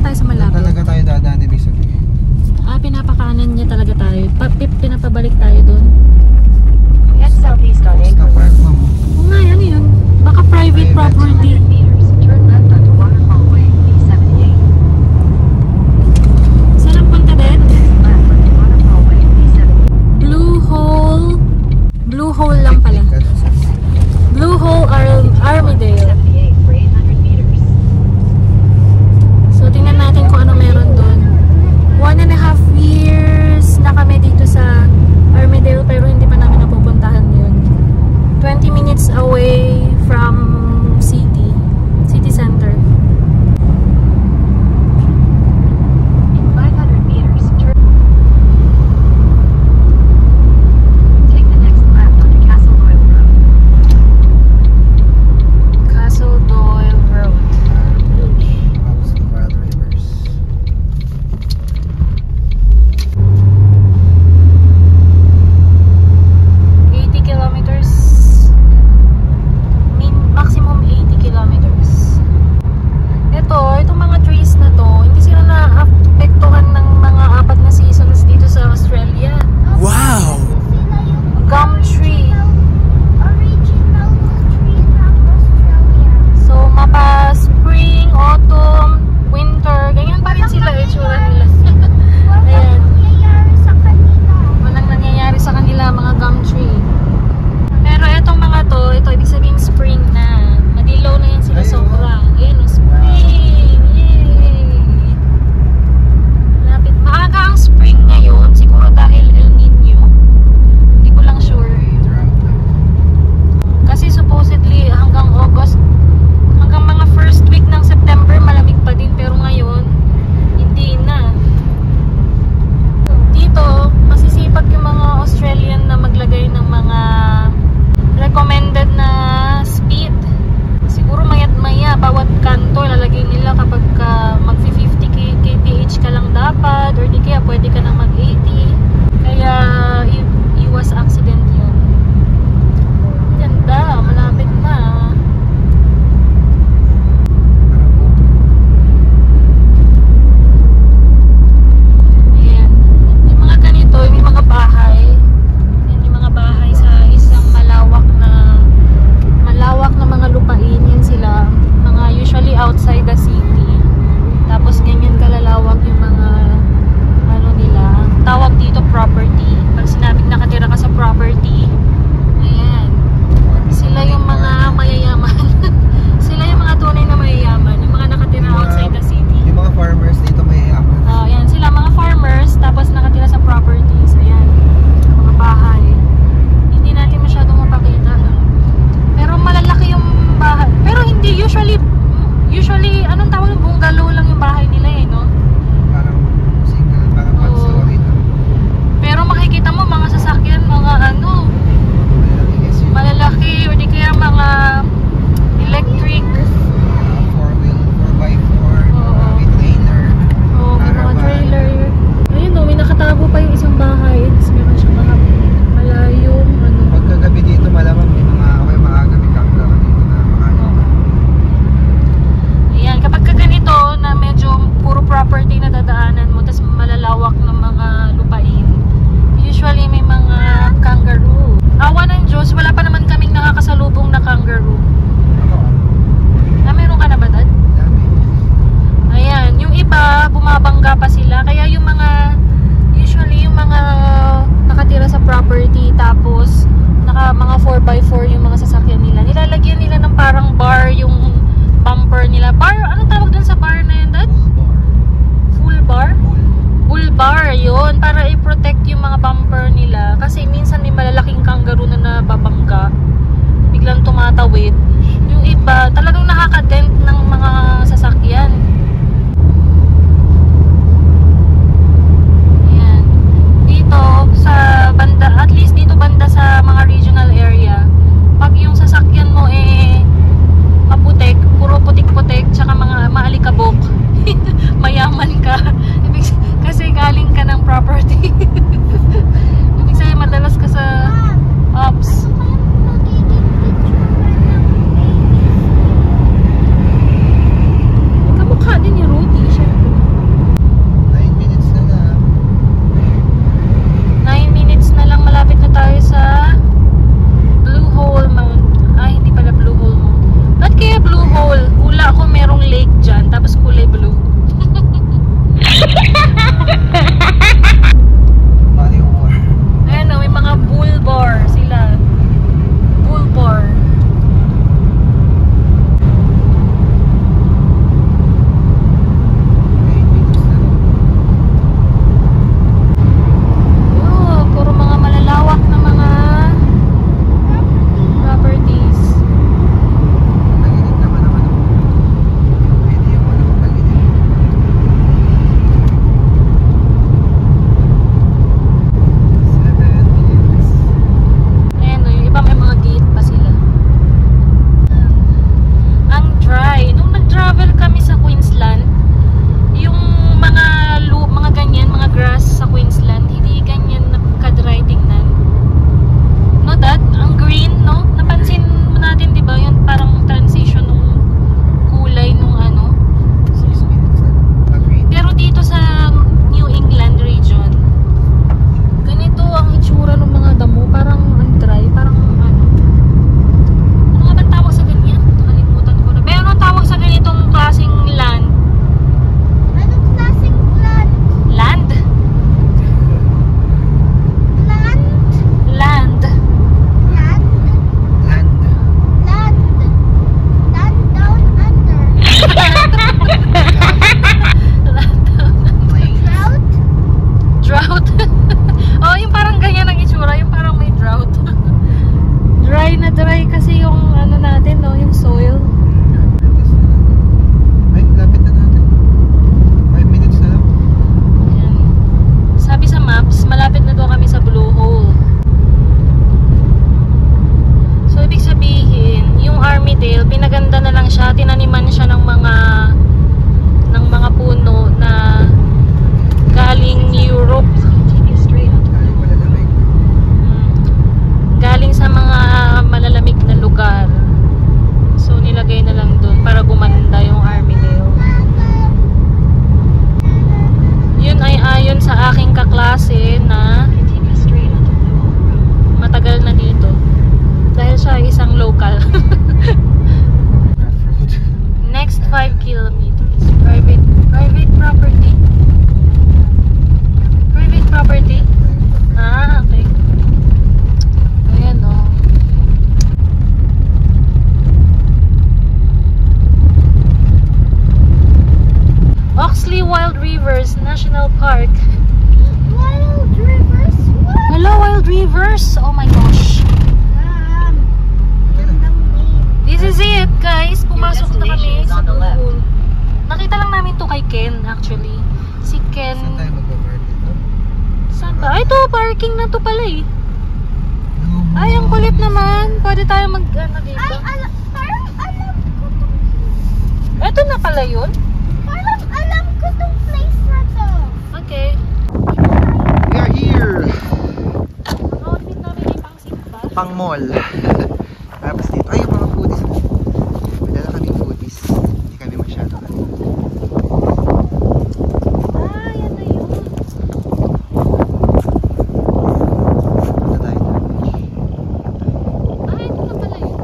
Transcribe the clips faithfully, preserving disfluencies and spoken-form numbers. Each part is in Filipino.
tayo sa malapit. Talaga tayo dadaan, ibig sabihin. Ah, pinapakanan niya talaga tayo. Pa pip, pinapabalik tayo doon. At southeast on Basta Acres. park mo mo. Oo nga, ano yun? Baka private property. Meters, turn left onto Water Hallway, B seventy-eight. Saan ang punta din? Left onto Water Hallway, B seventy-eight. Blue Hole. Blue Hole lang pala. Blue Hole Ar Armidale. seventy-eight for eight hundred meters. So, tingnan natin kung ano meron doon. One and a half years na kami dito sa Armidale, pero hindi pa namin napupuntahan yun. twenty minutes away from city. City center. In five hundred meters, turn. Take the next left onto Castle Doyle Road. Castle Doyle Road. Tapos the Wild Rivers. eighty kilometers. Min maximum eighty kilometers. Ito, itong mga trees na to, hindi sila na-apektuhan ng mga apat na seasons dito sa Australia. Wow! Gum tree. Original tree from Australia. So, mapa spring, autumn, winter, ganyan pa rin sila itsura nila. Ayan. Nangyayari sa kanila. Walang nangyayari sa kanila, mga gum tree. Pero etong mga to, ito ibig sabihin spring na. Madilaw na yan sila Ayun, sobra. Ayun, oh, spring! Yay! Lapit. Maaga ang spring ngayon, siguro dahil El Nino. Hindi ko lang sure. Kasi supposedly hanggang August, hanggang mga first week ng September malamig pa din, pero ngayon hindi na. Dito, masisipag yung mga Australian na maglagay ng mga recommended na speed. Siguro mayat maya, bawat kanto ilalagay nila kapag ka mag fifty kph ka lang dapat, or di kaya pwede ka nang mag eighty. Kaya i- iwas accident yun. Ganda, malapit na. Ayan. Yung mga ganito, yung mga bahay. Yan yung mga bahay sa isang malawak na malawak na mga lupain. Yan sila. Mga usually outside the city. Tapos ganyan kalalawak yung mga ano nila. Tawag dito property. Pag sinabing nakatira ka sa property, ayan. Sila yung mga mayayaman. Sila yung mga tunay na mayayaman. Yung mga nakatira outside the city. Yung mga farmers dito may yaman. Ah, ayan sila mga farmers tapos nakatira sa properties. Ayan. Mga bahay. Hindi natin masyadong mapakita. Pero malalaki yung bahay. Pero hindi usually usually anong tawag ng bungalow lang yung bahay nila eh, no? Parang single, parang Oo. one-story na. Pero makikita mo mga sasakyan, mga ano, malalaki o di kaya mga electric. Four-wheel, four-by-four, Oo. with trailer. O may mga Caravan. trailer. Ayun o, may nakatago pa yung isang bahay. Tapos meron siyang mga malayong ano. Pagkagabi dito, malamang may mga, o may maaga may camera ka dito na makakita. Ayan, kapag ka ganito na medyo puro property na dadaanan mo, tapos malalawak ng mga lupain, usually may mga kangaroo. Awa ng Diyos, wala pa naman kaming nakakasalubong na kangaroo. Ako, Na meron ka na ba, Dad? dami. Ayan, yung iba, bumabangga pa sila. Kaya yung mga, usually yung mga nakatira sa property, tapos naka mga four by four yung mga sasakyan nila. Nilalagyan nila ng parang bar yung bumper nila. Bar, ano tawag dun sa bar na yun, Dad? Full bar. Full bar? Full. Full bar, yun. Para i-protect yung mga bumper nila. Kasi minsan may malalaking kangaroo na nababangga. Biglang tumatawid. Yung iba, talagang nakaka-dent ng mga sasakyan. Ayan. Dito, sa banda, at least dito banda sa mga regional area, pag yung sasakyan mo eh maputik, puro putik-putik, tsaka mga maalikabok, mayaman ka. Ibig, kasi galing ka ng property. Ibig sabihin, madalas ka sa ops. Kamukha din ni Rudy, syempre. kilometers. Private, private property. Private property? Ah, okay. Ayan o. Oxley Wild Rivers National Park. Wild Rivers? What? Hello, Wild Rivers! Oh my gosh. Um, gandang name. This is it, guys. Pumasok na kami destination is sa on the left. Google. Nakita lang namin to kay Ken, actually. Si Ken. Saan tayo mag-over dito? Saan ba? Ay, to, parking na to pala eh. Ay, ang kulit naman. Pwede tayo mag, ano dito. Ay, alam, parang alam ko tong Eto na pala yun. Parang alam ko tong place na to. Okay. We are here! Ang outfit namin ay pang simba. Pang mall. Tapos dito, ay yung mga foodies. May dala kaming foodies. Hindi kami masyado. Ah, yan na yun. Punta tayo. Ah, ito na pala yun.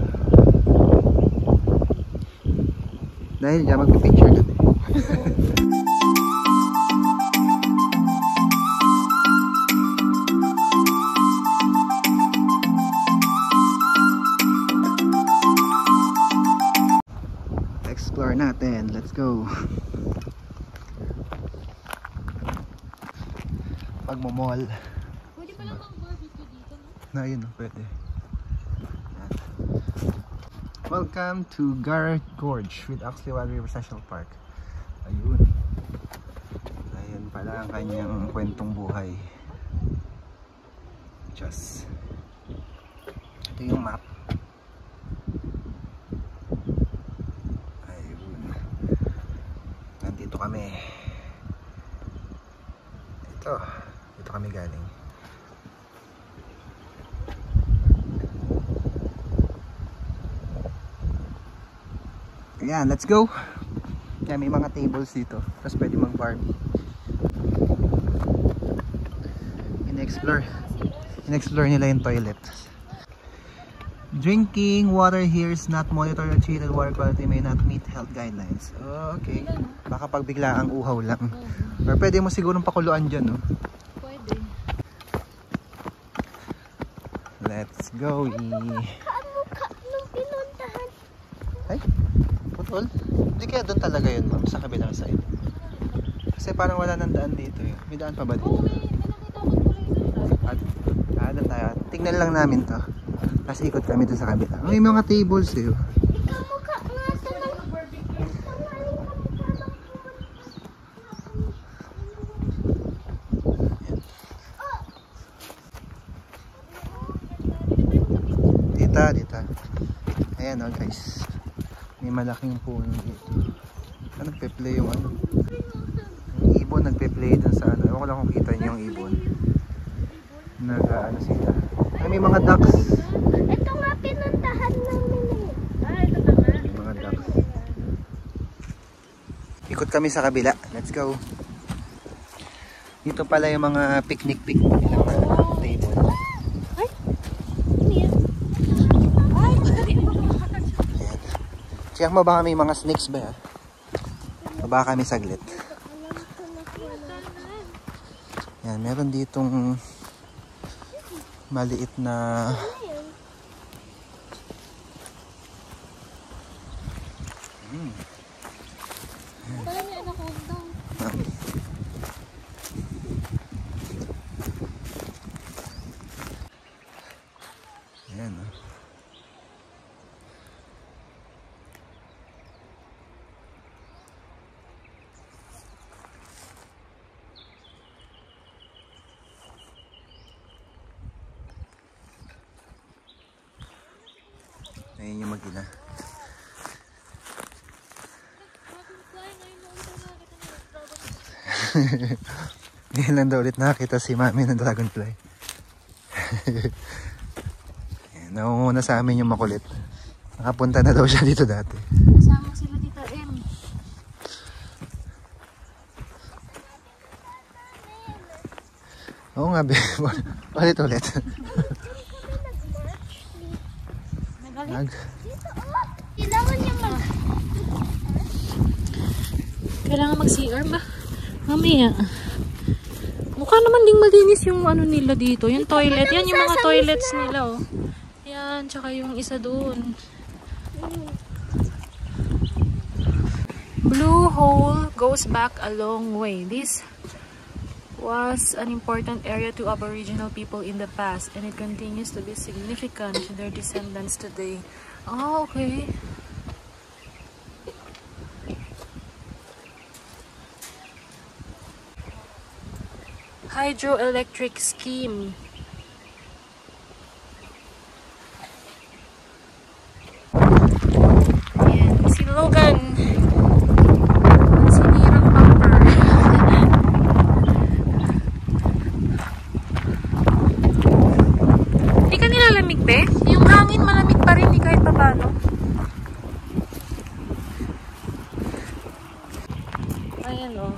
Dahil dyan magpipicture kami. Explore natin. Let's go. Pagmamall. Pwede pala mag-barbecue dito, no? Na yun, pwede. Yan. Welcome to Garrett Gorge with Oxley Wild Rivers National Park. Ayun. Ayun pala ang kanyang kwentong buhay. Just. Ito yung map. Ayun. Nandito kami. Ito. Dito kami galing. Ayan, let's go. Kaya may mga tables dito. Tapos pwede mag-barbie. In-explore. In-explore nila yung toilet. Drinking water here is not monitored or treated. Water quality may not meet health guidelines. Oh, okay. Baka pag bigla ang uhaw lang. Or pwede mo sigurong pakuluan dyan, no? Pwede. Let's go. Kamukha nung pinuntahan. Ay, putol. Hindi kaya doon talaga yun, ma'am, sa kabilang side. Kasi parang wala nang daan dito eh. May daan pa ba dito? Oo, may, may nakita ko tuloy sa At, ah, doon tayo. Tingnan lang namin to. Tapos ikot kami doon sa kabila. Ay, may mga tables eh. oh. Kamukha nga to ng Dita, dita. Ayan o, oh, guys. May malaking puno dito. Ah, nagpe-play yung ano. Yung ibon nagpe-play dun sa ano. Ewan ko lang kung kita niyo yung ibon. Nag, uh, ano sila. Ay, may mga ducks. Ito nga pinuntahan namin eh. Ah, ito na nga. May mga ducks. Ikot kami sa kabila. Let's go. Dito pala yung mga picnic-picnic nilang uh, table. Check mo baka may mga snakes ba yan? Baba kami saglit. Yan, meron ditong maliit na hmm. Parang may anak ko daw. Yan, oh. Ayun yung mag-ina. Ngayon lang daw ulit nakakita si mami ng dragonfly. Naunguna sa amin yung makulit. Nakapunta na daw siya dito dati. Kasama sila Tita M. Oo nga, be. Ulit ulit. Nagalit? Nag Kailangan niya mag... Kailangan mag-C R ba? Mamaya. Mukha naman ding malinis yung ano nila dito. Yung toilet. Yan yung mga toilets nila, oh. Yan, tsaka yung isa doon. Blue Hole goes back a long way. This was an important area to Aboriginal people in the past, and it continues to be significant to their descendants today. Oh, okay. Hydroelectric scheme. Ayan, si Logan. Sinirang bumper. Hindi ka nilalamig, be? Yung hangin malamig pa rin, di kahit pa paano. Ayan, oh.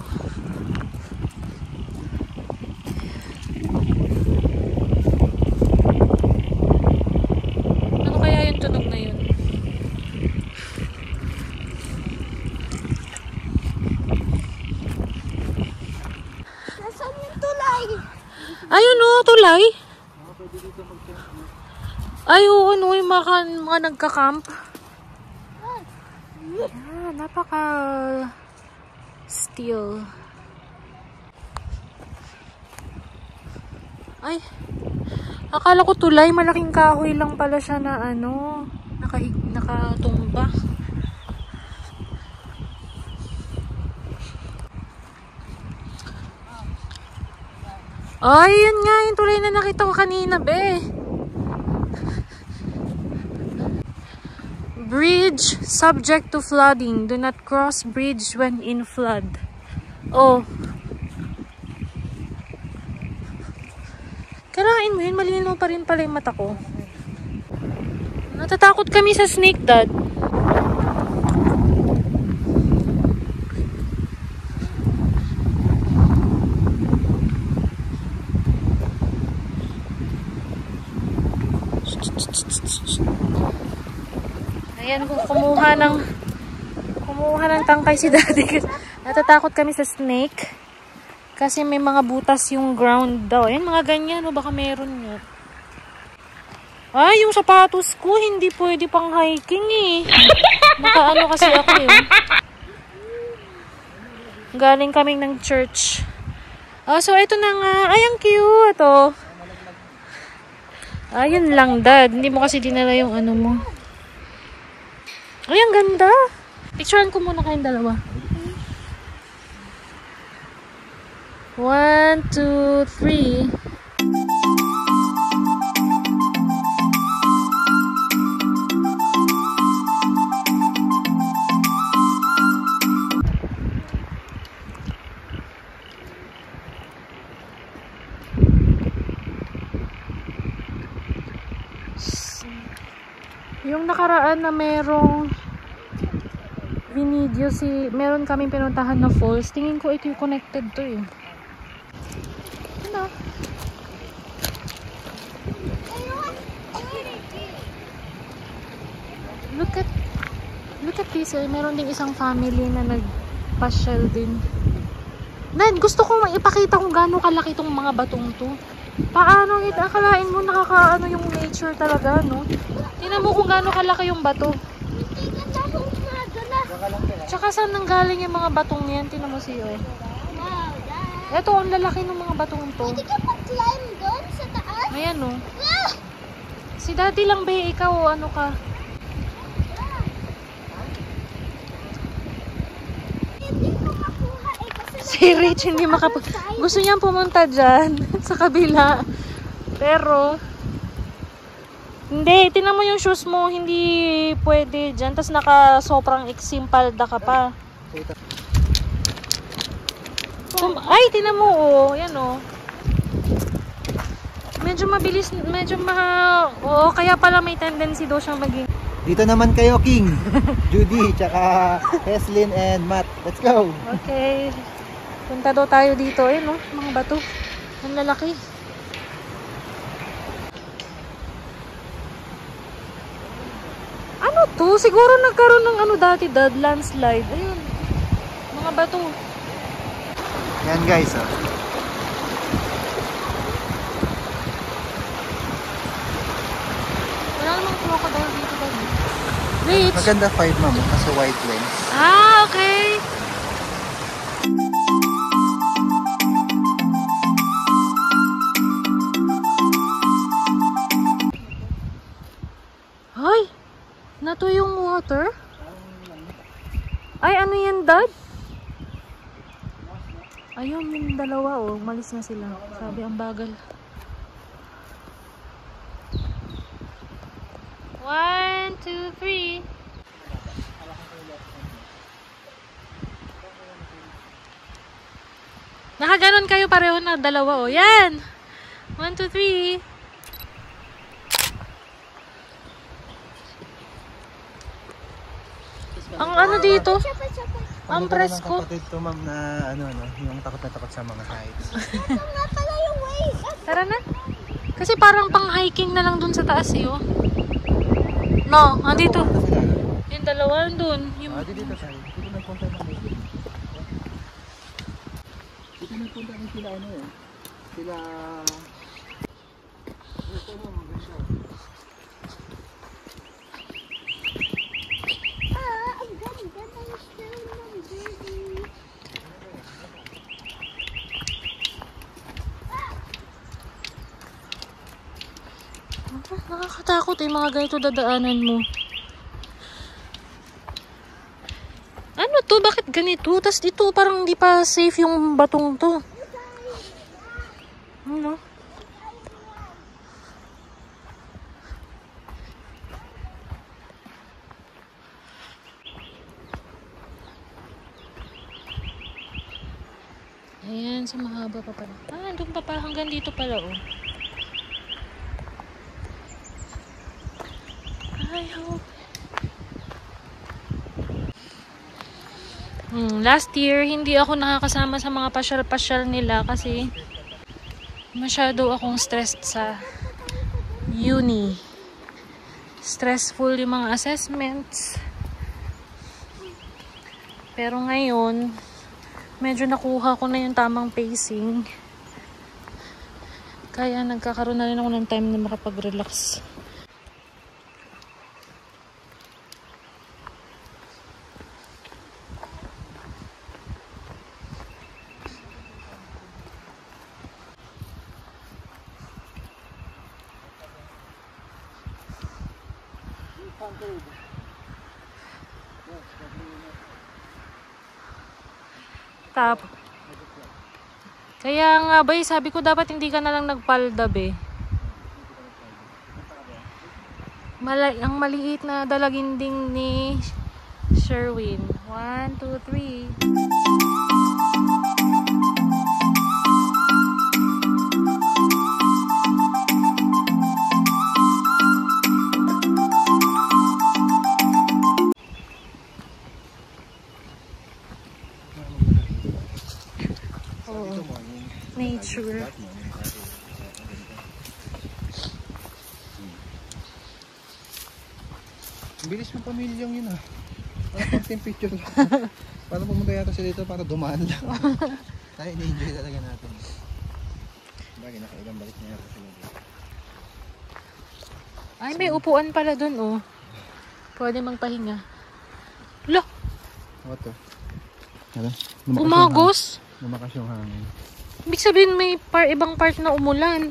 Ano kaya yung tunog na yun? Nasaan yung tulay? Ayun, oh, tulay. Ay, oo, ano, yung mga, mga nagka-camp. Ah, napaka still. Ay, akala ko tulay, malaking kahoy lang pala siya na ano, naka, nakatumba. Ay, yun nga, yung tulay na nakita ko kanina, be. Bridge subject to flooding. Do not cross bridge when in flood. Oh. Karain mo yun, malinaw pa rin pala yung mata ko. Natatakot kami sa snake, Dad. Ayan, kumuha ng kumuha ng tangkay si Daddy. Natatakot kami sa snake. Kasi may mga butas yung ground daw. Ayan, mga ganyan. O baka meron nga. Ay, yung sapatos ko, hindi pwede pang hiking eh. Nakaano kasi ako eh. Galing kaming ng church. Oh, so ito na nga. Ay, ang cute. Oh. Ayun lang, Dad. Hindi mo kasi dinala yung ano mo. Ay, ang ganda. Picturean ko muna kayong dalawa. One, two, three. Yung nakaraan na merong binidyo si, meron kaming pinuntahan na falls. Tingin ko ito yung connected to eh. Ano? Look at look at this eh. Meron ding isang family na nagpasyal din. Dad, gusto ko maipakita kung gaano kalaki tong mga batong to. Paano ito? Akalain mo nakakaano yung nature talaga, no? Tingnan mo kung gaano kalaki yung bato. Tsaka saan nanggaling yung mga batong yan? Tingnan mo siyo eh. Ito, ang lalaki ng mga batong to. Hindi ka mag-climb doon sa taas? Ayan, no? Si Daddy lang, be. Ikaw, ano ka? Hindi ko makuha eh. Kasi Si Rich hindi makapag... Gusto niyang pumunta dyan sa kabila. Pero... Hindi, tinan mo yung shoes mo. Hindi pwede dyan. Tapos naka sobrang iksim palda ka pa. Tum Ay, tinan mo, oh. Yan, oh. Medyo mabilis, medyo ma... Oo, kaya pala may tendency daw siyang maging... Dito naman kayo, King, Judy, tsaka Heslin and Matt. Let's go! Okay. Punta daw tayo dito. Ayun, no? Mga bato. Ang lalaki. Ano to? Siguro nagkaroon ng ano dati, Dad, landslide. Ayun. Mga mga bato. Yan guys, oh. Wala namang crocodile dito ba? Wait! Maganda five ma'am, kasi white lens. Ah, okay. Ay! Nato yung water? Ay, ano yan, Dad? Ayun, yung dalawa, oh. Malis na sila. Sabi, ang bagal. One, two, three. Nakaganon kayo pareho na dalawa, oh. Yan! One, two, three. Ang ano dito? Chapa, chapa. Ang Paano presko. ng kapatid to ma'am na ano, no, yung takot na takot sa mga heights. Ito nga pala yung wave. Tara na. Kasi parang pang hiking na lang dun sa taas, eh, oh. No, andito. Yung dalawa dun. Yung... Ah, di dito tayo. Dito nagpunta ng dito. Dito nagpunta ng sila ano eh. Sila... Ito mo, maganda. Ah, ang ganda ng style ng baby. Ah, nakakatakot eh, mga ganito dadaanan mo. Ano to? Bakit ganito? Tas dito parang hindi pa safe yung batong to. Ano? Ayan, sa mahaba pa pala. Ah, andun pa pa. Hanggang dito pala, oh. I hope. Hmm, last year, hindi ako nakakasama sa mga pasyal-pasyal nila kasi masyado akong stressed sa uni. Stressful yung mga assessments. Pero ngayon, medyo nakuha ko na yung tamang pacing. Kaya nagkakaroon na rin ako ng time na makapag-relax. Tap. Kaya nga ba, sabi ko dapat hindi ka na lang nagpaldab eh. Mala ang maliit na dalaginding ni Sherwin. One, two, three. Nature. Ang bilis ng pamilyang yun ah. Para content picture lang. Para pumunta yata sila dito para dumaan lang. Tayo na-enjoy talaga natin. Bagay, nakailang balik na yata sila dito. Ay, may upuan pala dun, oh. Pwede magpahinga. Lo! What to? Ano? Umagos? Lumakas yung hangin. Ibig sabihin may par ibang part na umulan.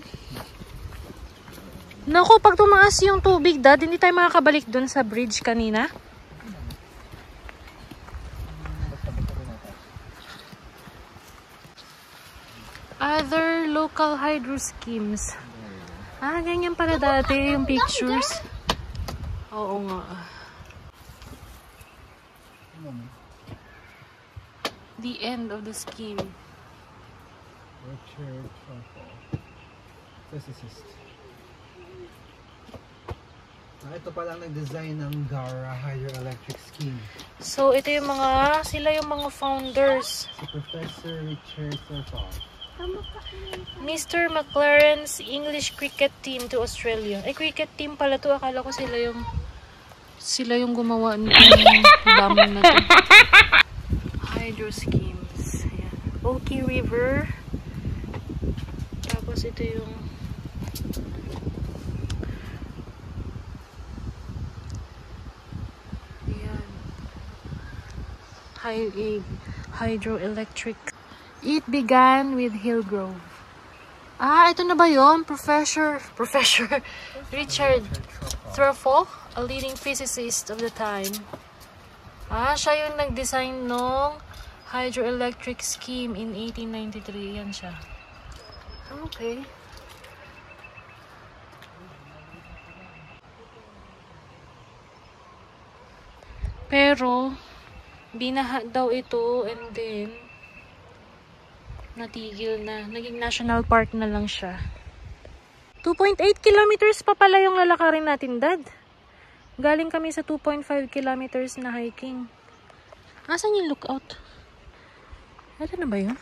Naku, pag tumaas yung tubig, Dad, hindi tayo makakabalik dun sa bridge kanina. Other local hydro schemes. Ah, ganyan pala dati yung pictures. Oo nga. The end of the scheme. Richard Trumpo. Physicist. Ah, ito pa lang nag-design ng Gara Hydroelectric Scheme. So, ito yung mga, sila yung mga founders. Si Professor Richard Trumpo. Mister McLaren's English cricket team to Australia. Ay, cricket team pala to. Akala ko sila yung sila yung gumawa ng dam na to. Hydro hydro schemes. Ayan. Oki River. Tapos ito yung ayan. Hy hydroelectric. It began with Hillgrove. Ah, ito na ba yun? Professor, Professor Richard Thurfall, a leading physicist of the time. Ah, siya yung nag-design ng hydroelectric scheme in eighteen ninety-three. Yan siya. Okay. Pero, binaha daw ito and then natigil na. Naging national park na lang siya. two point eight kilometers pa pala yung lalakarin natin, Dad. Galing kami sa two point five kilometers na hiking. Asan yung lookout? Ito na ba yun?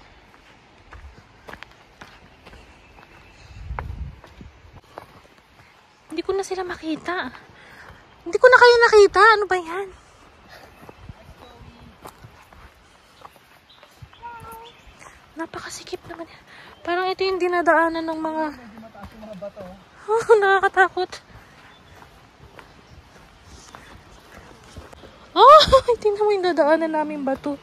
Hindi ko na sila makita. Hindi ko na kayo nakita. Ano ba yan? Napakasikip naman yan. Parang ito yung dinadaanan ng mga... Oh, nakakatakot. Oh, hindi naman yung dadaanan namin bato.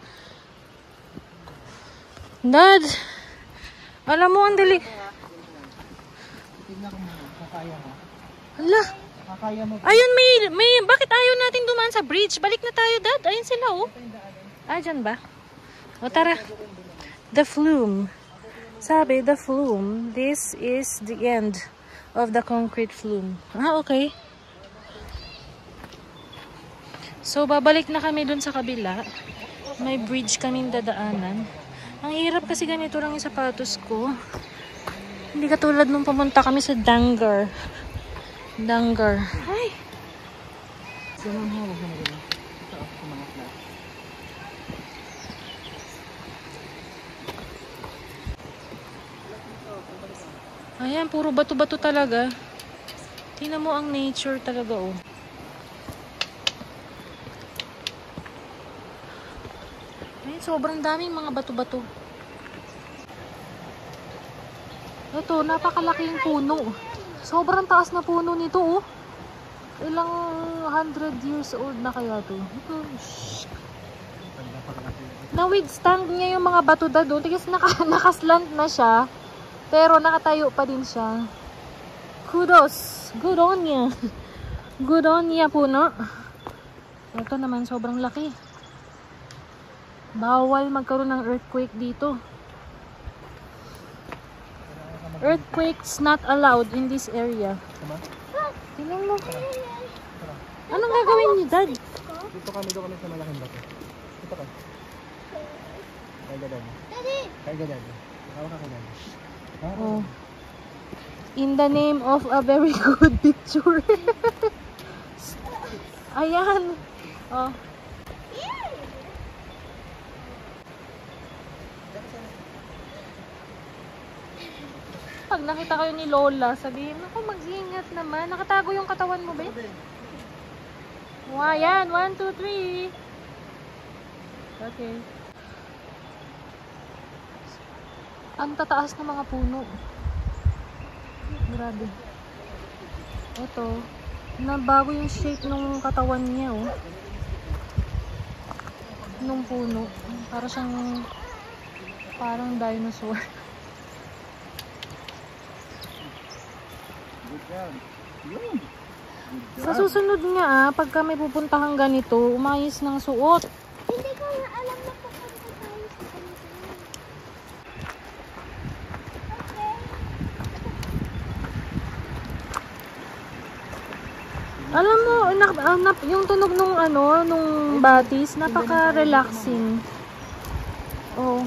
Dad, alam mo, ang dali. Tignan ko mo, kakaya mo. Hala. Kakaya mo. Ayun, may, may, bakit ayaw natin dumaan sa bridge? Balik na tayo, Dad. Ayun sila, oh. Ah, dyan ba? O, tara. The flume. Sabi, the flume. This is the end of the concrete flume. Ah, okay. So, babalik na kami dun sa kabila. May bridge kaming dadaanan. Ang hirap kasi ganito lang yung sapatos ko. Hindi katulad nung pumunta kami sa Dangar. Dangar. Ay! Ayan, puro bato-bato talaga. Tingnan mo ang nature talaga, oh. Ayan, sobrang daming mga bato-bato. Ito, napakalaking puno. Sobrang taas na puno nito, oh. Ilang hundred years old na kaya to. Ito, shh. Na-withstand niya yung mga bato da doon. Tigas naka, nakaslant na siya. Pero nakatayo pa din siya. Kudos. Good on ya. Good on ya, puno. Ito naman, sobrang laki. Bawal magkaroon ng earthquake dito. Earthquakes not allowed in this area. Tingnan mo. Anong gagawin niyo, Dad? Dito kami, dito kami sa malaking bato. Dito ka. Kaya gadad. Kaya gadad. Kawa ka gadad. Oh. In the name of a very good picture. Ayan. Oh. Pag nakita kayo ni Lola, sabihin, ako mag-ingat naman. Nakatago yung katawan mo, ba? Wow, yan. One, two, three. Okay. Ang tataas ng mga puno. Grabe. Ito. Nabago yung shape ng katawan niya, oh. Nung puno. Para siyang parang dinosaur. Sa susunod nga, ah, pagka may pupuntahan ganito, umayos ng suot. Hindi ko na alam na pupunta tayo sa ganito. Alam mo, nak, ah, nap, yung tunog nung ano, nung batis, napaka-relaxing. Oh.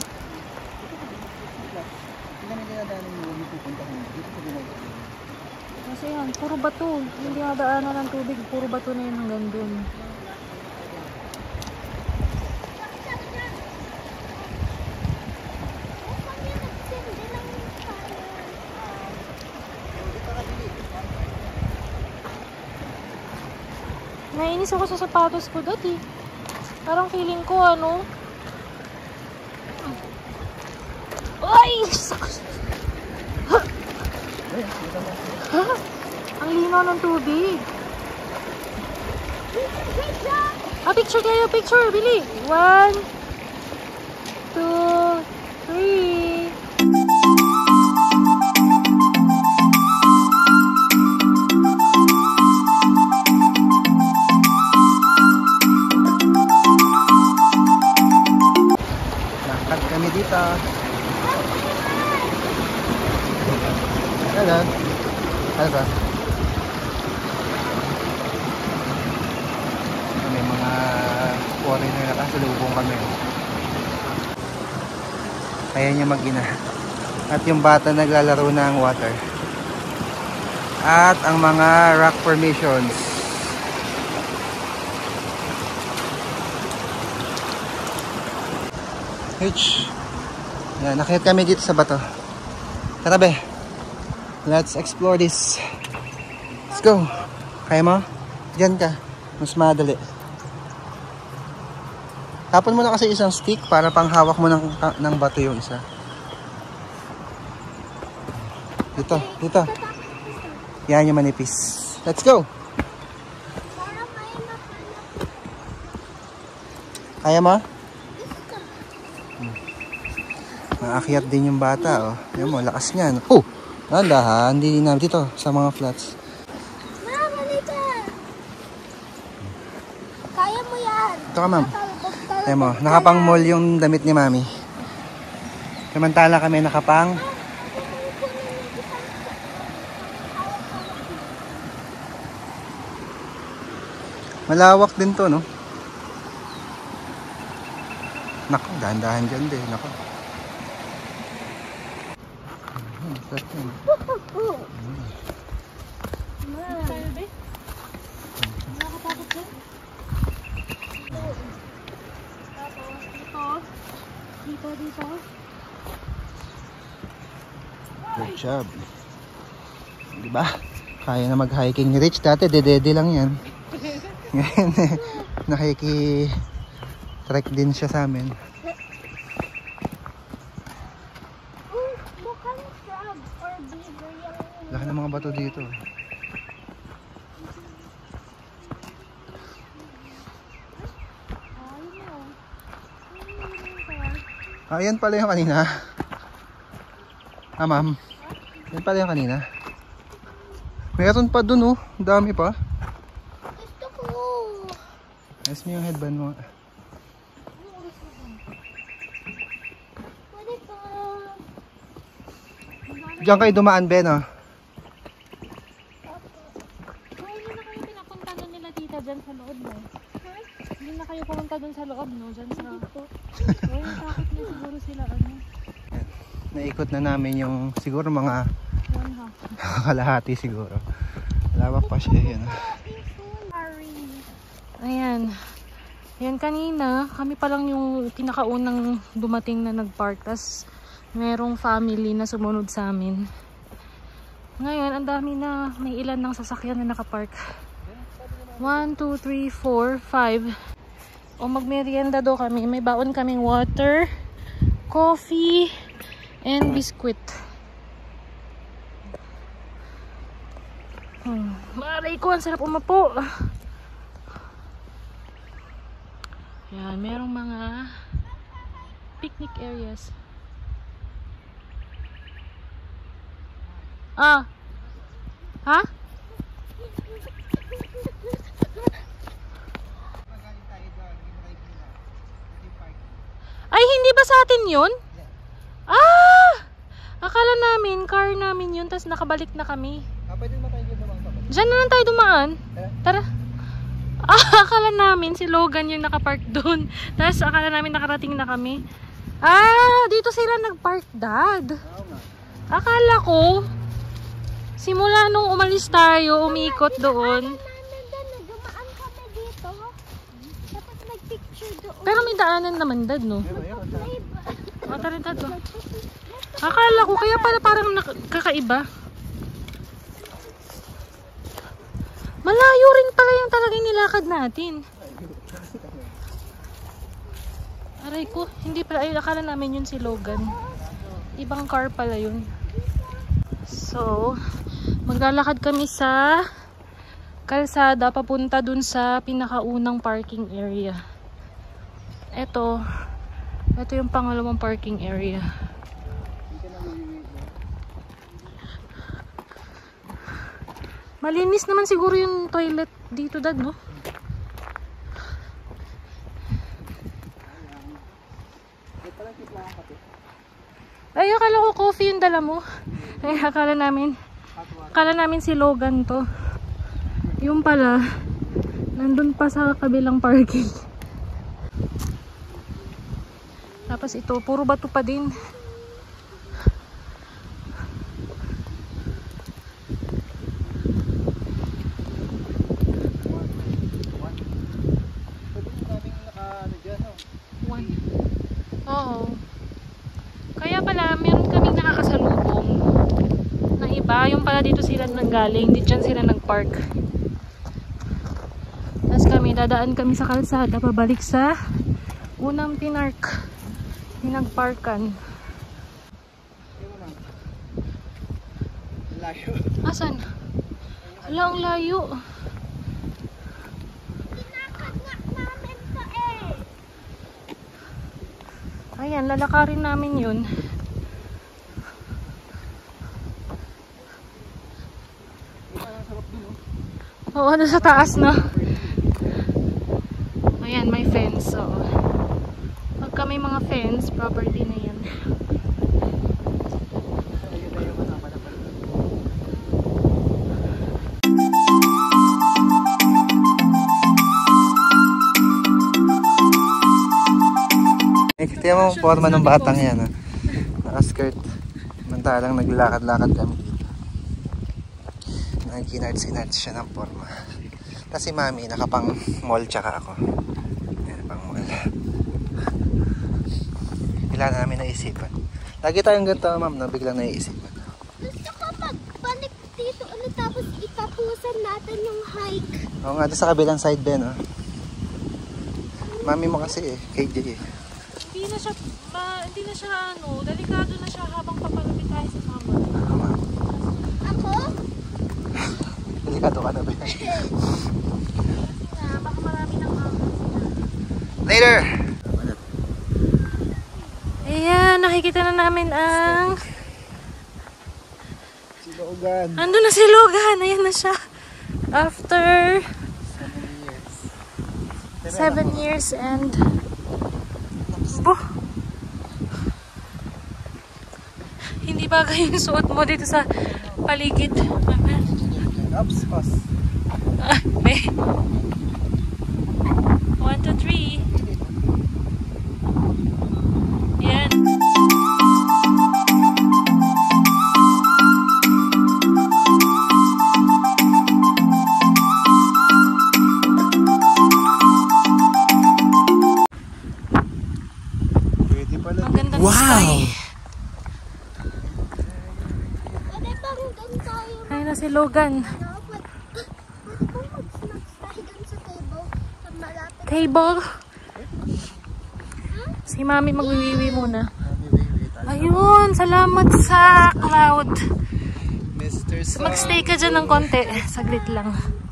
Kasi yan, puro bato. Hindi nadaanan ng tubig, puro bato na yun hanggang dun. Nainis ako sa sapatos ko dati. Parang feeling ko ano, Ay! Ha? Ha? Ang linaw ng tubig. Ah, picture kayo, picture, bili. One, two, three. Lakad kami dito. Hello. Ano ba? May mga foreigner na kasalubong kami. Kaya niya mag-ina. At yung bata naglalaro ng water. At ang mga rock formations. Hitch. Yan, nakahit kami dito sa bato. Tara be. Let's explore this. Let's go. Kaya mo? Diyan ka. Mas madali. Tapon mo na kasi isang stick para panghawak mo ng, ng bato yung isa. Dito, dito. Yan yung manipis. Let's go. Kaya mo? Naakyat din yung bata, oh. Yan mo, lakas niyan. Oh! Nandahan, hindi na dito sa mga flats. Mama, halika. Kaya mo yan. Ito ka, ma'am. Yan mo, nakapang mall yung damit ni mami. Samantala kami nakapang malawak din to, no? Nako, dahan-dahan dyan din. Nako. Hmm, sarap yan. Dito, dito. Good job. Diba? Kaya na mag-hiking ni Rich. Dati, dedede lang yan. Ngayon, nakiki-trek din siya sa amin. Oh, mukhang crab or beaver yung... Laki ng mga bato dito. Ah, yan pala yung kanina. Ah, ma'am. Yan pala yung kanina. Meron pa dun, oh. Dami pa. Gusto ko. Ayos mo yung headband mo. Pwede ka. Diyan kayo dumaan, Ben, oh. Oh, hindi na kayo pinapunta doon nila tita dyan sa loob, no? Hindi na kayo pumunta doon sa loob, no? Dyan sa... Oh, yung takot na siguro sila, ano? Naikot na namin yung siguro mga One half. kalahati siguro. Lawak pa siya, yun. Ayan. Ayan, kanina, kami pa lang yung pinakaunang dumating na nag-park. Tas merong family na sumunod sa amin. Ngayon, ang dami na, may ilan ng sasakyan na nakapark. one, two, three, four, five. O magmerienda daw kami. May baon kaming water, coffee, and biscuit. Hmm. Maray ko, ang sarap umapo. Yan, merong mga picnic areas. Ah. Ha? Ay, hindi ba sa atin yun? Ah! Akala namin, car namin yun, tapos nakabalik na kami. Ah, pwede mo tayo dumaan pa ba? Diyan na lang tayo dumaan. Tara. Ah, akala namin si Logan yung nakapark doon. Tapos akala namin nakarating na kami. Ah, dito sila nagpark, Dad. Akala ko, simula nung umalis tayo, umikot doon. Dumaan kami dito. Tapos nag-picture doon. Pero may daanan naman, Dad, no? May O, tara, Dad, oh. Akala ko, kaya pala parang kakaiba. Malayo rin pala yung talagang nilakad natin. Aray ko, hindi pala. Ay, akala namin yun si Logan. Ibang car pala yun. So, maglalakad kami sa kalsada papunta dun sa pinakaunang parking area. Ito, ito yung pangalawang parking area. Malinis naman siguro yung toilet dito, Dad, no? Ay, akala ko coffee yung dala mo. Ay, akala namin akala namin si Logan to. Yung pala, nandun pa sa kabilang parking. Tapos ito, puro bato pa din. One. Oo. Kaya pala, meron kaming nakakasalubong na iba. Yung pala dito sila nanggaling. Di dyan sila nagpark. Tapos kami, dadaan kami sa kalsada. Pabalik sa unang pinark. Pinagparkan. Layo. Asan? Wala, ang layo. Kinakagnak namin to eh. Ayan, lalakarin namin yun. Oo, ano sa taas na. Ayan, may fence. So, pagka may mga fence, property na yan. Tingnan mo ang forma ng batang yan. Naka-skirt. Samantalang naglakad-lakad kami dito. Nag-kinards-kinards siya ng forma. Kasi mami, nakapang mall tsaka ako. Yan, pang mall. Bigla na namin naisipan. Lagi tayong ganito, ma'am, na biglang naisipan. Gusto ko magbalik dito ulit tapos itapusan natin yung hike. Oo nga, doon sa kabilang side Ben, oh. Mami mo kasi eh, K J eh. Hindi na siya, ma, hindi na siya ano, delikado na siya habang papalapit tayo sa summer. Tama. Ako? Delikado ka na ba? Ah, baka marami ng mga. Later! Ayan, nakikita na namin ang... Si Logan. Ando na si Logan, ayan na siya. After seven years and... Bo! Hindi bagay yung suot mo dito sa paligid. Ups, pass. Ah, may. One, two, three. Yan. Pwede pala. Ang ganda ng sky. Pwede bang doon tayo Ayun na si Logan. ano? Pwede bang mag-snacks tayo doon sa table? Sa malapit. Table. Si Mami magwiwiwi muna. Ayun, salamat sa cloud. Mister Sun. Magstay ka dyan ng konti. Saglit lang.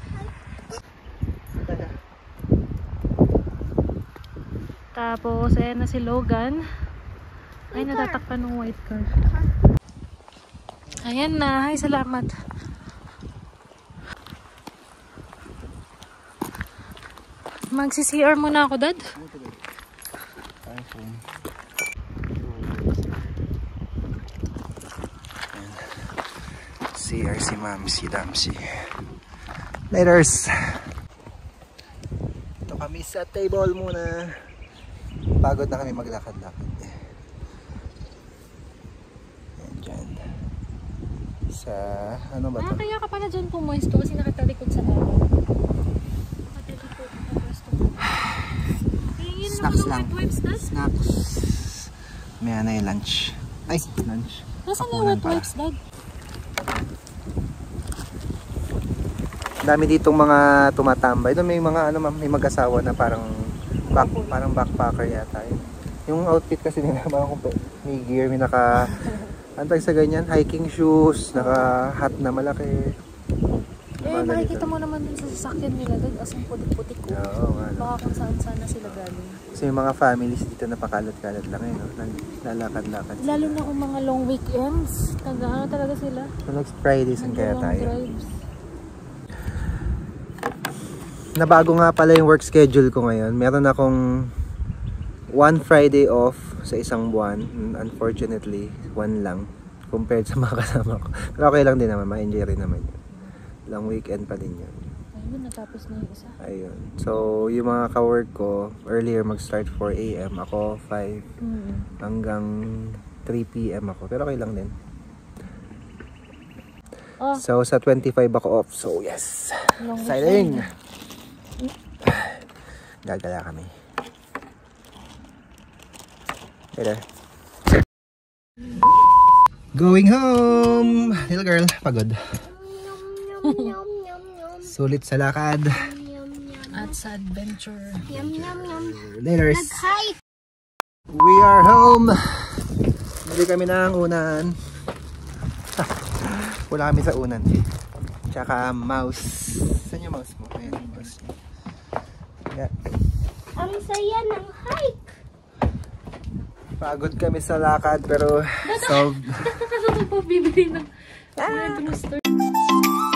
Tapos, ayan na si Logan. Ay, natatakpan ng white car. Ayan na. Ay, salamat. Magsi-C R muna ako, Dad. iPhone. C R si Ma'am, si Damsi. Laters! Ito kami sa table muna. Pagod na kami maglakad-lakad. Ayan dyan. Sa, ano ba Ah, ito? kaya ka pala dyan pumuesto kasi nakatalikod sa araw. Nakatalikod na pwesto. Tingin Snacks naman lang. ng wet wipes, Dad. Snacks. May na yung lunch. Ay, lunch. Nasaan yung Hapunan wet pala. wipes, Dad? Dami ditong mga tumatambay. Doon may mga ano ma'am, may mag-asawa na parang back, parang backpacker yata yun. Yung outfit kasi nila, mga kumpa- may gear, may naka, antay sa ganyan, hiking shoes, naka hat na malaki. Eh, Mga makikita ganito. mo naman dun sa sasakyan nila doon, as in putik-putik ko. Oo, nga, no. Baka kung saan sana sila galing. Kasi yung mga families dito na pakalat-kalat lang eh, no? Lalakad-lakad sila. Lalo na kung mga long weekends. Taga ano talaga sila? So next Friday, saan kaya Long tayo? drives. Nabago nga pala yung work schedule ko ngayon. Meron akong one Friday off sa isang buwan. Unfortunately, one lang. Compared sa mga kasama ko. Pero okay lang din naman, ma-enjoy rin naman yun. Long weekend pa din yun. Ayun, natapos na yung isa. Ayun. So, yung mga ka-work ko, earlier mag-start four A M. Ako, five Mm. hanggang three P M ako. Pero okay lang din. Oh, So, sa twenty-five ako off. So, yes! long Exciting! weekend. Gagala kami. Later. Going home! Little girl, pagod. Yum, yum, yum, yum. Sulit sa lakad. Yum, yum. At sa adventure. Yum, yum, yum. Later. Nag-hike. We are home! Bili kami ng unan. Wala kami sa unan. Tsaka mouse. Saan yung mouse mo? Ayan yung mouse niya. Yeah. Ang saya ng hike. Pagod kami sa lakad pero solved. Bibili ng... Ah!